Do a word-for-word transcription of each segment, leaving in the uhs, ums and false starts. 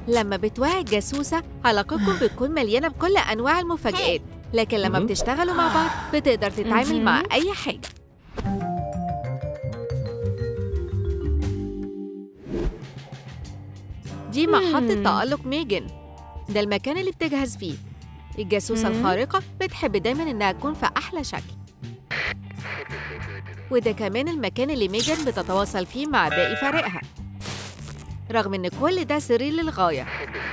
لما بتوعي الجاسوسة علاقتكم بتكون مليانة بكل أنواع المفاجآت، لكن لما بتشتغلوا مع بعض بتقدر تتعامل مع أي حاجة. دي محطة تألق ميجان، ده المكان اللي بتجهز فيه. الجاسوسة الخارقة بتحب دايماً إنها تكون في أحلى شكل، وده كمان المكان اللي ميجان بتتواصل فيه مع باقي فريقها، رغم إن كل ده سري للغاية.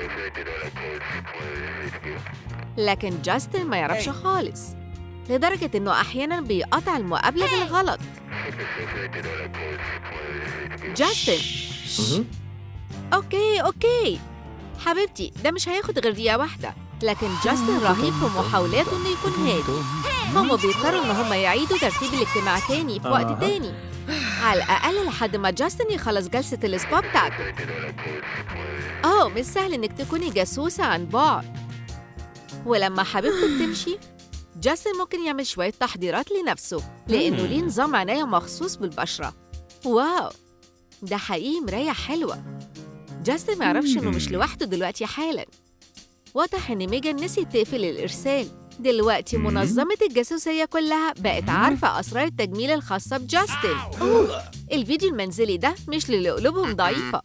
لكن جاستن ما يعرفش خالص، لدرجة إنه أحياناً بيقطع المقابلة بالغلط. جاستن أوكي أوكي حبيبتي، ده مش هياخد غير دقيقة واحدة. لكن جاستن رهيب في محاولاته إنه يكون هادي. هما بيضطروا إن هما يعيدوا ترتيب الاجتماع تاني في وقت تاني، على الأقل لحد ما جاستن يخلص جلسة السبا بتاعته. آه مش سهل إنك تكوني جاسوسة عن بعد. ولما حبيبته بتمشي، جاستن ممكن يعمل شوية تحضيرات لنفسه، لأنه ليه نظام عناية مخصوص بالبشرة. واو، ده حقيقي مراية حلوة. جاستن ما يعرفش إنه مش لوحده دلوقتي حالاً. واضح إن ميجان نسيت تقفل الإرسال. دلوقتي منظمة الجاسوسية كلها بقت عارفة أسرار التجميل الخاصة بجاستن. أوف، الفيديو المنزلي ده مش للي قلوبهم ضعيفة.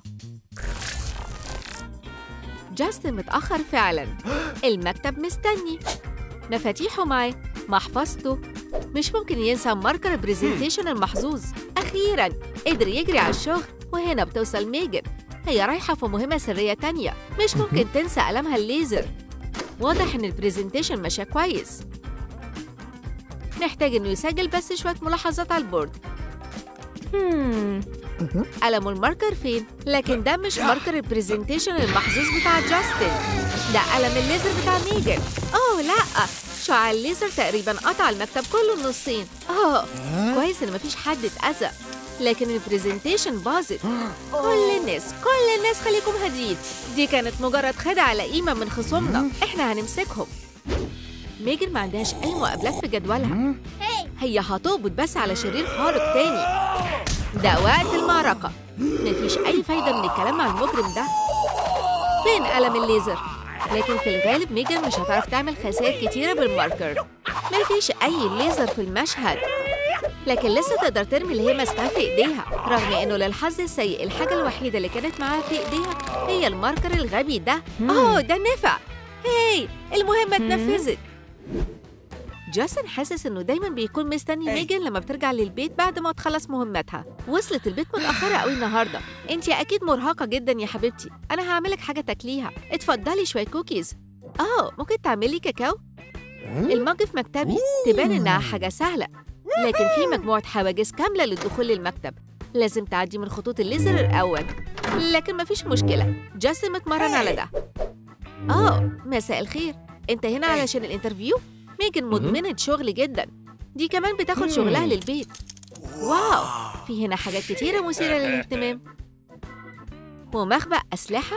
جاستن متأخر فعلاً. المكتب مستني، مفاتيحه معاه، محفظته، مش ممكن ينسى ماركر البرزنتيشن المحظوظ. أخيراً قدر يجري على الشغل. وهنا بتوصل ميجان، هي رايحة في مهمة سرية تانية، مش ممكن تنسى قلمها الليزر. واضح إن البرزنتيشن ماشي كويس. محتاج إنه يسجل بس شوية ملاحظات على البورد. قلم الماركر فين؟ لكن ده مش ماركر البرزنتيشن المحظوظ بتاع جاستن، ده قلم الليزر بتاع ميجان. أوه لأ، شعاع الليزر تقريباً قطع المكتب كله نصين. أوه كويس إن مفيش حد اتأذى، لكن البرزنتيشن باظت. كل الناس كل الناس خليكم هاديين، دي كانت مجرد خدعة لئيمة من خصومنا، احنا هنمسكهم. ميجان ما عندهاش أي مقابلات في جدولها، هي هتقبض بس على شرير خارق تاني. ده وقت المعركة، مفيش أي فايدة من الكلام مع المجرم ده. فين قلم الليزر؟ لكن في الغالب ميجان مش هتعرف تعمل خسائر كتيرة بالماركر، مفيش أي ليزر في المشهد. لكن لسه تقدر ترمي اللي هي ماسكاها في ايديها، رغم انه للحظ السيء الحاجه الوحيده اللي كانت معاها في ايديها هي الماركر الغبي ده. اوه ده نفع. هاي المهمه اتنفذت. جاستن حاسس انه دايما بيكون مستني ميجان لما بترجع للبيت بعد ما تخلص مهمتها. وصلت البيت متاخره قوي النهارده. انتي اكيد مرهقه جدا يا حبيبتي، انا هعملك حاجه تاكليها. اتفضلي شويه كوكيز. اه ممكن تعملي كاكاو؟ المج في مكتبي. تبان انها حاجه سهله، لكن في مجموعة حواجز كاملة للدخول للمكتب. لازم تعدي من خطوط الليزر الأول، لكن مفيش مشكلة، جاستن متمرن على ده. آه مساء الخير، أنت هنا علشان الانترفيو؟ ميجان مدمنة شغل جدا، دي كمان بتاخد شغلها للبيت. واو، في هنا حاجات كتيرة مثيرة للاهتمام، ومخبأ أسلحة.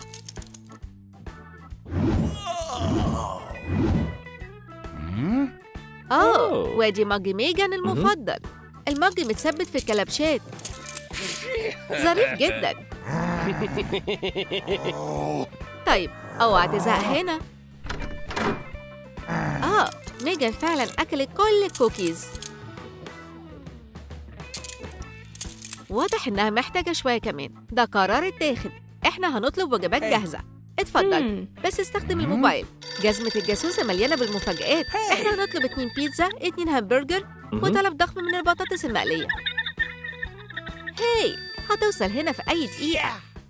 آه وادي مج ميجان المفضل. المج متثبت في الكلبشات، ظريف جدا. طيب اوعى تزهق هنا. آه ميجان فعلا أكلت كل الكوكيز. واضح إنها محتاجة شوية كمان، ده قرار اتاخد. إحنا هنطلب وجبات جاهزة. اتفضل بس استخدم الموبايل. جزمة الجاسوسة مليانة بالمفاجآت. احنا هنطلب اتنين بيتزا، اتنين همبرجر، وطلب ضخم من البطاطس المقلية. هاي هتوصل هنا في أي دقيقة.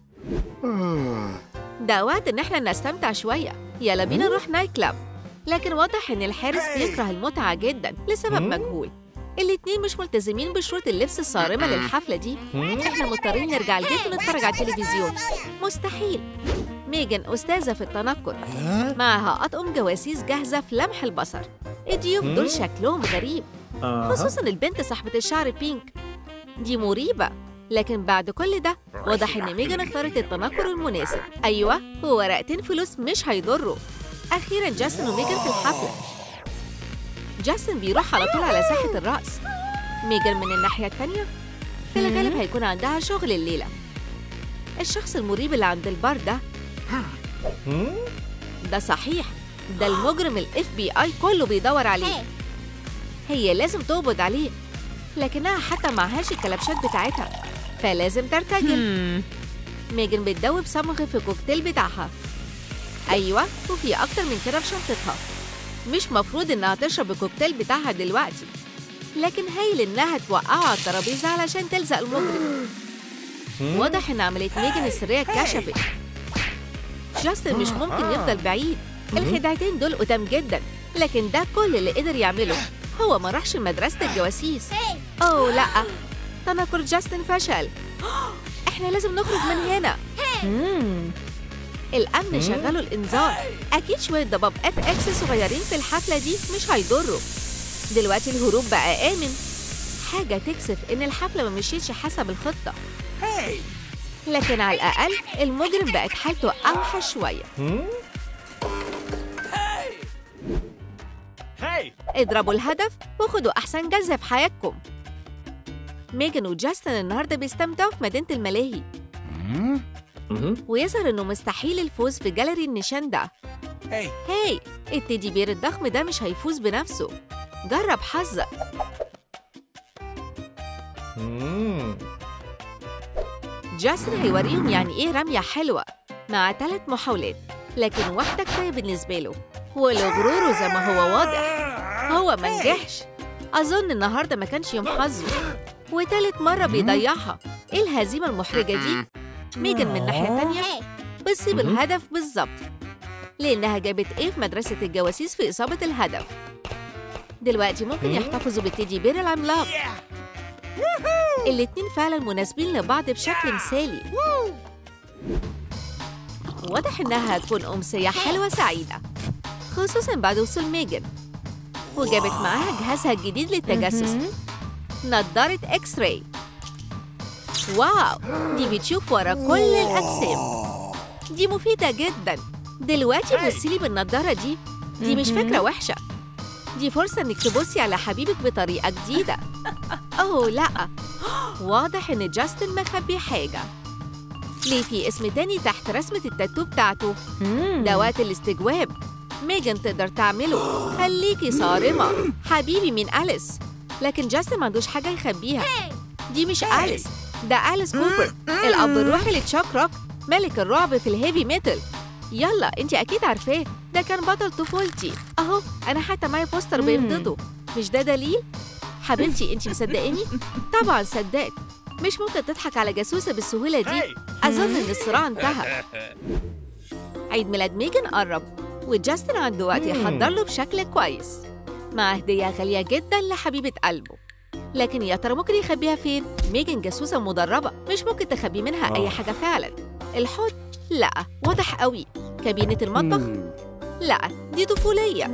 ده وقت إن احنا نستمتع شوية. يلا بينا نروح نايت كلاب. لكن واضح إن الحارس بيكره المتعة جدا لسبب مجهول. الاتنين مش ملتزمين بشروط اللبس الصارمة للحفلة دي. احنا مضطرين نرجع البيت ونتفرج على التلفزيون. مستحيل. ميجان أستاذة في التنكر، معها أطقم جواسيس جاهزة في لمح البصر. الضيوف دول شكلهم غريب، خصوصاً البنت صاحبة الشعر بينك، دي مريبة. لكن بعد كل ده واضح إن ميجان اختارت التنكر المناسب. أيوة، وورقتين فلوس مش هيضروا. أخيراً جاستن وميجان في الحفلة. جاستن بيروح على طول على ساحة الرقص. ميجان من الناحية التانية في الغالب هيكون عندها شغل الليلة. الشخص المريب اللي عند البار ده ده صحيح، ده المجرم الاف بي اي كله بيدور عليه. هي لازم تقبض عليه، لكنها حتى معهاش الكلبشات بتاعتها، فلازم ترتجل. ميجن بتدوب صمغ في الكوكتيل بتاعها. أيوة، وفي أكتر من كده في شنطتها. مش مفروض إنها تشرب الكوكتيل بتاعها دلوقتي، لكن هايل إنها توقعه على الترابيزة علشان تلزق المجرم. واضح إن عملية ميجن السرية اتكشفت. جاستن مش ممكن يفضل بعيد، الخدعتين دول قدام جدا، لكن ده كل اللي قدر يعمله. هو ما راحش لمدرسة الجواسيس. أوه لأ، تنكر جاستن فشل. إحنا لازم نخرج من هنا. الأمن شغلوا الإنذار. أكيد شوية ضباب اف اكس صغيرين في الحفلة دي مش هيضروا. دلوقتي الهروب بقى آمن. حاجة تكسف إن الحفلة ما مشيتش حسب الخطة، لكن على الأقل المجرم بقت حالته أوحش شوية. اضربوا الهدف وخدوا أحسن جزة في حياتكم. ميجن وجاستن النهاردة بيستمتعوا في مدينة الملاهي، ويظهر إنه مستحيل الفوز في جاليري النشان ده. هاي، التيدي بير الضخم ده مش هيفوز بنفسه. جرب حظك. جاستن هيوريهم يعني إيه رمية حلوة مع ثلاث محاولات، لكن واحدة كفاية بالنسبة له، ولغروره زي ما هو واضح هو ما نجحش. أظن النهاردة ما كانش يوم حظه، وتالت مرة بيضيعها. إيه الهزيمة المحرجة دي؟ ميجن من ناحية تانية بتصيب الهدف بالظبط، لأنها جابت إيه في مدرسة الجواسيس في إصابة الهدف. دلوقتي ممكن يحتفظوا بالتيدي بير العملاق. الاتنين فعلا مناسبين لبعض بشكل مثالي. واضح إنها هتكون أمسية حلوة سعيدة، خصوصاً بعد وصول ميجن، وجابت معاها جهازها الجديد للتجسس، نظارة إكس راي. واو، دي بتشوف ورا كل الأجسام. دي مفيدة جداً. دلوقتي بصيلي بالنظارة دي، دي مش فكرة وحشة. دي فرصة إنك تبصي على حبيبك بطريقة جديدة. أوه لأ، واضح إن جاستن مخبي حاجة. ليه في اسم تاني تحت رسمة التاتو بتاعته؟ ده وقت الاستجواب. ميجن تقدر تعمله. خليكي صارمة حبيبي من أليس. لكن جاستن ما عندوش حاجة يخبيها. دي مش أليس، ده أليس كوبر، الأب الروحي لتشاك روك، ملك الرعب في الهيفي ميتال. يلا انتي أكيد عارفاه، ده كان بطل طفولتي. أهو أنا حتى معايا بوستر بيمضته. مش ده دليل؟ حبيبتي انتي مصدقاني؟ طبعا صدقت. مش ممكن تضحك على جاسوسة بالسهولة دي. أظن إن الصراع انتهى. عيد ميلاد ميجن قرب، وجاستن عنده وقت يحضر له بشكل كويس، مع هدية غالية جدا لحبيبة قلبه. لكن يا ترى ممكن يخبيها فين؟ ميجن جاسوسة مدربة، مش ممكن تخبي منها أي حاجة فعلا. الحوض؟ لأ، واضح قوي. كابينة المطبخ؟ لأ، دي طفولية.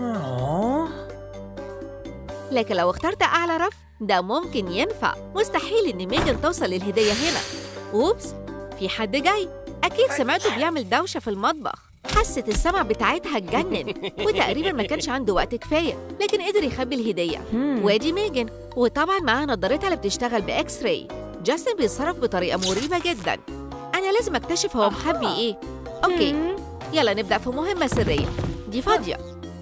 لكن لو اخترت أعلى رف ده ممكن ينفع. مستحيل إن ميجن توصل للهدية هنا. أوبس، في حد جاي. أكيد سمعته بيعمل دوشة في المطبخ. حست السمع بتاعتها اتجنن، وتقريبا ما كانش عنده وقت كفاية، لكن قدر يخبي الهدية. وادي ميجن، وطبعا معاها نظارتها اللي بتشتغل بإكس راي. جاستن بيتصرف بطريقة مريبة جدا. أنا لازم أكتشف هو مخبي إيه. أوكي، يلا نبدأ في مهمة سرية. دي فاضية،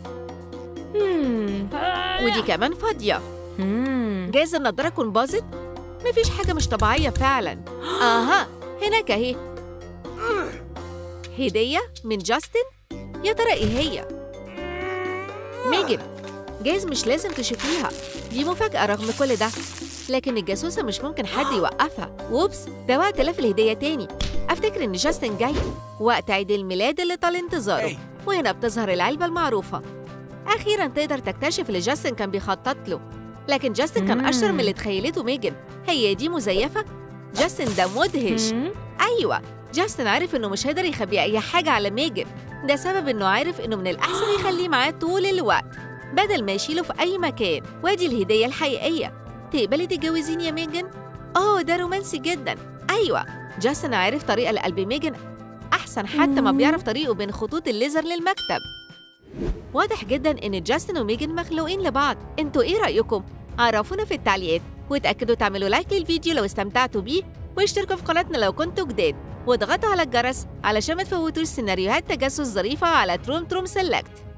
ودي كمان فاضية. جايز النضارة تكون باظت؟ مفيش حاجة مش طبيعية فعلا. آها، هناك أهي هدية من جاستن. يا ترى إيه هي؟ ميجن، جايز مش لازم تشوفيها، دي مفاجأة رغم كل ده. لكن الجاسوسة مش ممكن حد يوقفها. ووبس، ده وقت لف الهدية تاني. أفتكر إن جاستن جاي، وقت عيد الميلاد اللي طال انتظاره. وهنا بتظهر العلبة المعروفة. أخيراً تقدر تكتشف اللي جاستن كان بيخطط له. لكن جاستن كان أشطر من اللي تخيلته ميجن. هي دي مزيفة؟ جاستن ده مدهش. أيوة، جاستن عارف إنه مش هيقدر يخبي أي حاجة على ميجن. ده سبب إنه عارف إنه من الأحسن يخليه معاه طول الوقت بدل ما يشيله في أي مكان. وادي الهدية الحقيقية. تقبلي تتجوزيني يا ميجن؟ أوه، ده رومانسي جدا. أيوة، جاستن عارف طريقة لقلب ميجن أحسن حتى ما بيعرف طريقه بين خطوط الليزر للمكتب. واضح جدا إن جاستن وميجن مخلوقين لبعض. انتوا إيه رأيكم؟ عرفونا في التعليقات، وتأكدوا تعملوا لايك للفيديو لو استمتعتوا بيه، واشتركوا في قناتنا لو كنتوا جداد، واضغطوا على الجرس علشان ما تفوتوش سيناريوهات تجسس ظريفة على تروم تروم سيلكت.